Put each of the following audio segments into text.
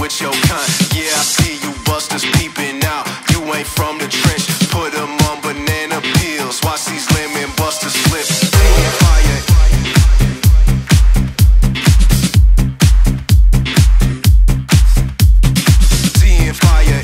with your kind. Yeah, I see you busters peeping out. You ain't from the trench. Put them on banana peels. Watch these lemon busters slip. Seeing fire. Seeing fire.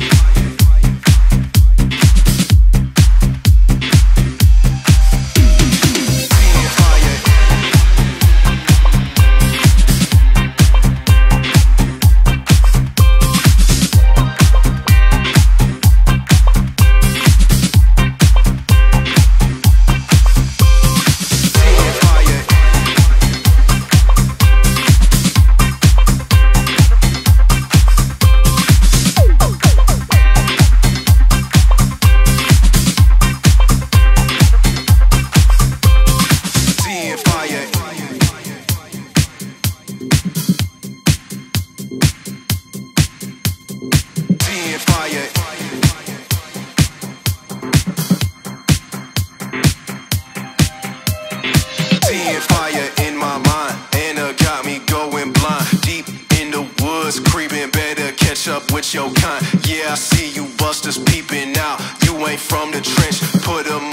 Seeing fire in my mind, and got me going blind. Deep in the woods, creeping, better catch up with your kind. Yeah, I see you busters peeping out. You ain't from the trench, put 'em